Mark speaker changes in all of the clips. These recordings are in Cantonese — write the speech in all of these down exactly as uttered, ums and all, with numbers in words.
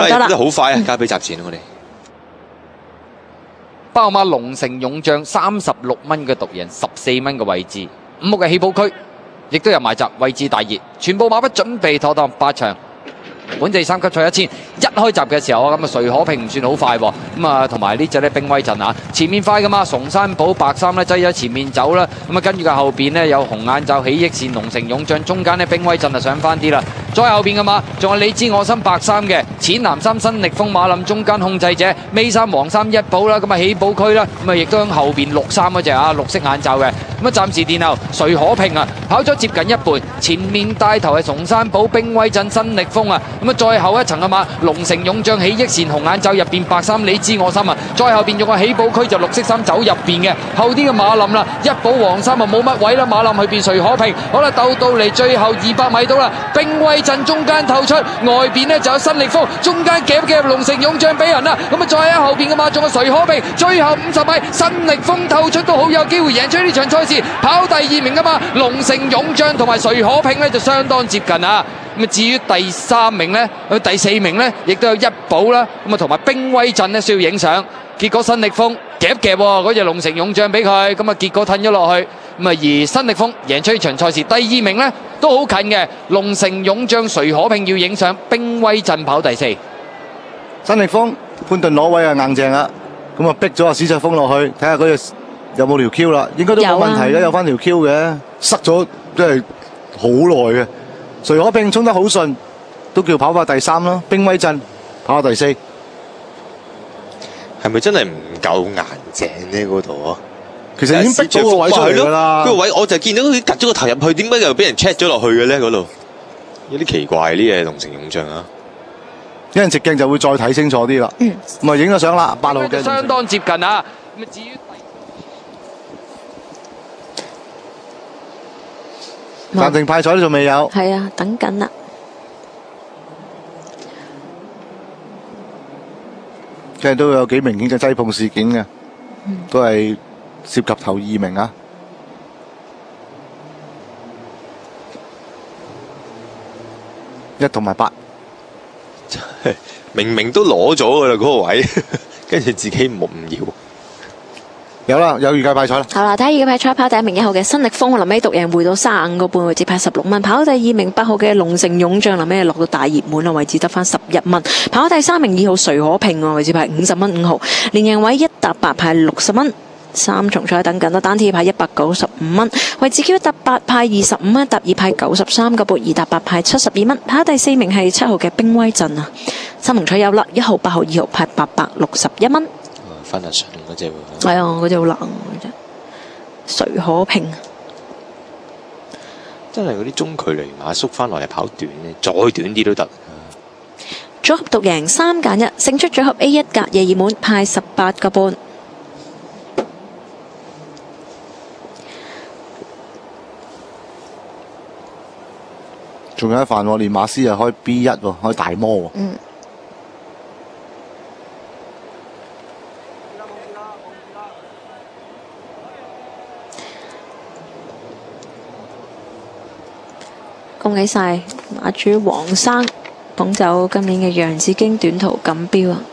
Speaker 1: 好多啦，
Speaker 2: 好快啊！交俾集錢我哋。
Speaker 3: 包馬龍城勇將三十六蚊嘅獨贏，十四蚊嘅位置，五木嘅起步區亦都有埋閘，位置大熱，全部馬匹準備妥當，八場。本地三級賽一千一開閘嘅時候，咁啊徐可平唔算好快喎，咁啊同埋呢隻咧兵威陣啊，前面快噶嘛，崇山堡白衫咧擠喺前面走啦，咁啊跟住佢後邊呢，有紅眼罩起益線龍城勇將，中間呢，兵威陣就上翻啲啦，再後邊嘅馬仲有你知我心白衫嘅淺藍衫新力風馬林中間控制者，尾衫黃衫一寶啦，咁啊起步區啦，咁啊亦都喺後邊綠衫嗰隻啊綠色眼罩嘅，咁啊暫時殿後徐可平啊跑咗接近一半，前面帶頭係崇山堡兵威陣新力風啊。咁啊，再後一層啊嘛，龍城勇將起益線紅眼罩入邊白衫你知我心啊，再後邊仲有起步區就綠色衫走入邊嘅，後啲嘅馬林啦，一寶黃衫啊冇乜位啦，馬林去邊徐可平，好啦鬥到嚟最後二百米到啦，兵威陣中間透出，外邊呢就有新力風，中間夾夾龍城勇將俾人啦，咁啊再喺後邊嘅馬仲有徐可平，最後五十米新力風透出都好有機會贏出呢場賽事，跑第二名啊嘛，龍城勇將同埋徐可平呢就相當接近啊。咁至於第三名呢，佢第四名呢，亦都有一寶啦。咁啊，同埋兵威陣呢需要影相。結果新力風夾夾喎，嗰隻龍城勇將俾佢，咁啊結果褪咗落去。咁啊，而新力風贏出呢場賽事，第二名呢都好近嘅。龍城勇將徐可平要影相，兵威陣跑第四。
Speaker 4: 新力風潘頓攞位啊硬淨啦，咁啊逼咗阿史卓峰落去，睇下嗰隻有冇條 Q 啦，應該都冇問題嘅，有翻條 Q 嘅，塞咗真係好耐嘅。徐可平衝得好順，都叫跑翻第三咯。兵威陣跑下第四，
Speaker 2: 係咪真係唔夠硬淨呢？嗰度啊，
Speaker 4: 其實已經逼咗個位出嚟㗎啦。
Speaker 2: 嗰個位我就見到佢夾咗個頭入去，點解又俾人 check 咗落去嘅咧？嗰度有啲奇怪呢嘢，龍城勇將啊！
Speaker 4: 有人直鏡就會再睇清楚啲啦。嗯，咁啊影咗相啦，八號嘅
Speaker 3: 相當接近啊。咁至於
Speaker 4: 暫停派彩都仲未有，
Speaker 1: 係啊，等緊啦。
Speaker 4: 即係都有幾明顯嘅擠碰事件嘅，都係涉及頭二名啊。一同埋八，
Speaker 2: 明明都攞咗噶啦嗰個位，跟住自己唔唔要。
Speaker 4: 有啦，有預計派彩啦。
Speaker 1: 好啦，睇下預計派彩跑第一名一號嘅新力風，臨尾獨贏回到三十五個半，位置派十六蚊。跑第二名八號嘅龍城勇將，臨尾落到大熱門啦，位置得翻十一蚊。跑第三名二號徐可平喎，位置派五十蚊五號。連贏位一搭八派六十蚊。三重彩等緊啦，單 T 派一百九十五蚊，位置 Q 搭八派二十五蚊，搭二派九十三個半，二搭八派七十二蚊。跑第四名係七號嘅兵威陣啊，三重彩有啦，一號、八號、二號派八百六十一蚊。
Speaker 2: 分下上嗰隻喎，
Speaker 1: 係啊，嗰隻好冷嘅啫。徐可平
Speaker 2: 真係嗰啲中距離馬縮翻落嚟跑短咧，再短啲都得。
Speaker 1: 組合獨贏三揀一，勝出組合 A 一格夜熱門派十八個半。
Speaker 4: 仲有一範喎，連馬師又開 B 一喎，開大摩喎。
Speaker 1: 嗯。恭喜晒馬主黃生捧走今年嘅楊子京短途錦標啊！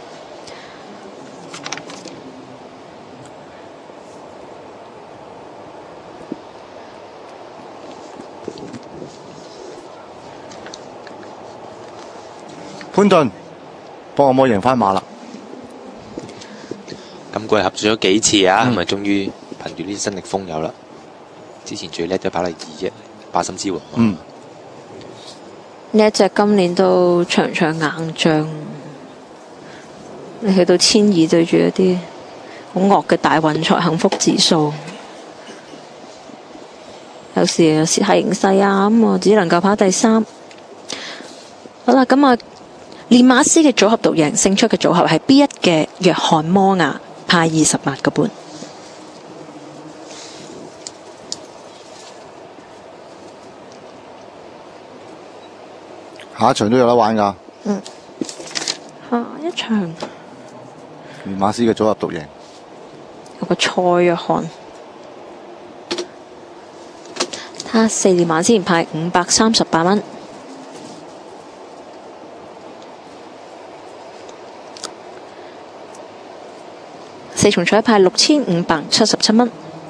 Speaker 4: 潘頓幫我冇贏翻馬啦！
Speaker 2: 今季合作咗幾次啊，咁啊終於憑住呢啲新力風有啦。之前最叻都跑第二啫，八心之王。
Speaker 4: 嗯。
Speaker 1: 呢一隻今年都場場硬仗，你去到千二對住一啲好惡嘅大運財幸福指數，有時有時係形勢啊，咁我只能夠跑第三。好啦，咁啊，練馬師嘅組合獨贏勝出嘅組合係 B 一嘅約翰摩亞，派二十八個半。
Speaker 4: 下一場都有得玩㗎。
Speaker 1: 嗯，下一場
Speaker 4: 連馬師嘅組合獨贏，
Speaker 1: 有個蔡約翰，睇下四連馬之前派五百三十八蚊。五百三十八蚊， 四重彩派六千五百七十七蚊。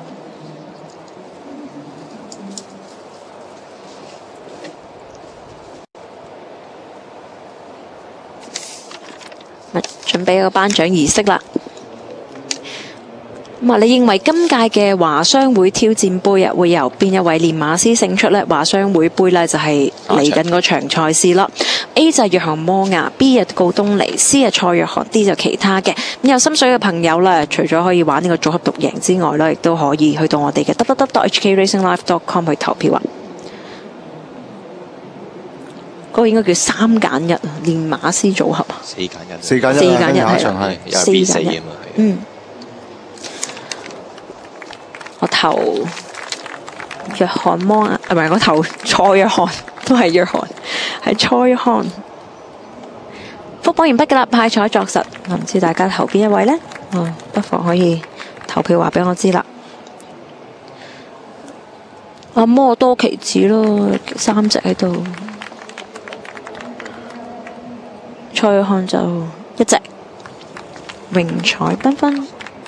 Speaker 1: 咪準備一個頒獎儀式啦。咁啊，你認為今屆嘅華商會挑戰杯啊，會由邊一位練馬師勝出呢？華商會杯呢，就係嚟緊嗰場賽事啦。A 就係約翰摩亞 ，B 就告東尼 ，C 係蔡約翰 ，D 就其他嘅。咁有心水嘅朋友呢，除咗可以玩呢個組合獨贏之外呢，亦都可以去到我哋嘅 w w w dot h k racing live dot com 去投票啊。嗰個應該叫三揀一啊，練馬師組合啊。
Speaker 2: 四揀一，
Speaker 4: 四揀一，
Speaker 1: 四揀一
Speaker 4: 下一
Speaker 1: 係
Speaker 4: 場係
Speaker 2: 又係 B 四啊嘛。
Speaker 1: 嗯。我投約翰摩亞，唔係我投蔡約翰，都係約翰，係蔡約翰。福榜完畢㗎啦，派彩作實，唔知大家投邊一位呢？哦，不妨可以投票話俾我知啦。阿摩多奇子咯，三隻喺度，蔡約翰就一隻，榮彩繽紛。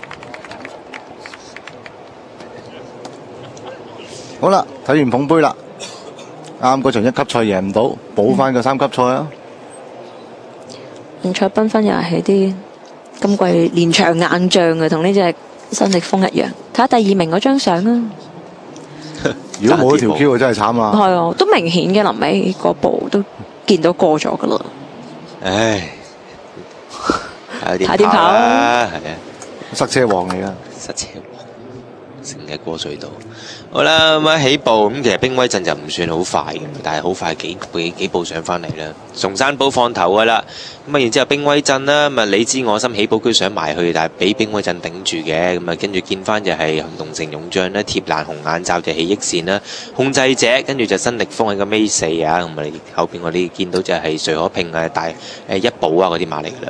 Speaker 4: 好啦，睇完捧杯啦，啱嗰場一級賽贏唔到，補翻個三級賽啊！
Speaker 1: 榮彩繽紛又係啲今季連場硬仗嘅，同呢隻新力風一樣。睇下第二名嗰張相啊！
Speaker 4: 如果冇咗條 Q 就真係慘啦。
Speaker 1: 係啊，都明顯嘅，臨尾嗰步都見到過咗噶啦。
Speaker 2: 唉，睇
Speaker 1: 睇點跑啊！
Speaker 2: 係啊，
Speaker 4: 塞車王嚟噶，
Speaker 2: 塞車王，成日過隧道。好啦，咁啊起步咁，其實兵威陣就唔算好快嘅，但係好快幾幾幾步上翻嚟啦。松山堡放頭噶啦，咁啊然之後兵威陣啦，咁啊你知我心起步區想埋去，但係俾兵威陣頂住嘅，咁啊跟住見翻就係龍城勇將啦，貼欄紅眼罩就起益線啦，控制者跟住就新力風喺個尾四啊，咁啊後邊我哋見到就係瑞可拼啊大誒一寶啊嗰啲馬嚟噶啦，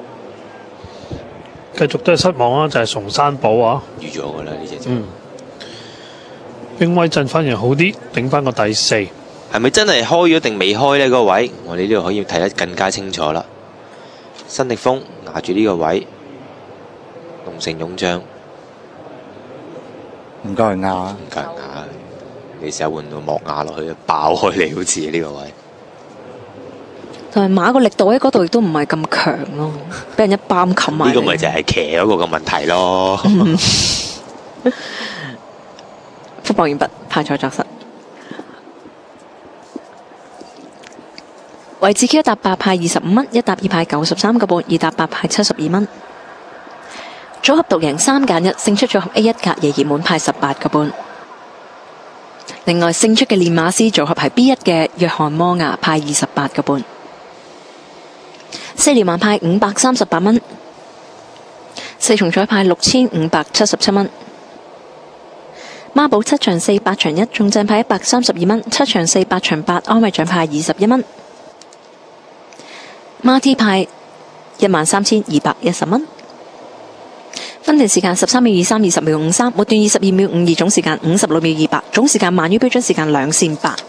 Speaker 5: 繼續都係失望啊，就係松山堡啊，
Speaker 2: 預咗噶啦呢隻就。
Speaker 5: 嗯。兵威陣反而好啲，頂翻個第四。
Speaker 2: 係咪真係開咗定未開呢？嗰個位我哋呢度可以睇得更加清楚啦。新力風拿住呢個位，龍城勇將
Speaker 4: 唔夠人壓，
Speaker 2: 唔夠人壓，你試下換到莫亞落去，爆開你好似呢個位。
Speaker 1: 同埋馬個力度喺嗰度亦都唔係咁強咯，俾人一擔冚埋。
Speaker 2: 呢個咪就係騎嗰個嘅問題咯。
Speaker 1: 福報完畢，派彩作實。位置 Q 一搭八派二十五蚊，一搭二派九十三個半，二搭八派七十二蚊。組合獨贏三揀一，勝出組合 A 一格夜熱門派十八個半。另外勝出嘅練馬師組合係 B 一嘅約翰摩亞派二十八個半。四連環派五百三十八蚊，四重彩派六千五百七十七蚊。孖寶七場四八場一中正派一百三十二蚊，七場四八場八安慰獎派二十一蚊。孖 T 派一萬三千二百一十蚊。分段時間十三秒二三，二十秒五三，末段二十二秒五二，總時間五十六秒二八，總時間慢於標準時間兩線八。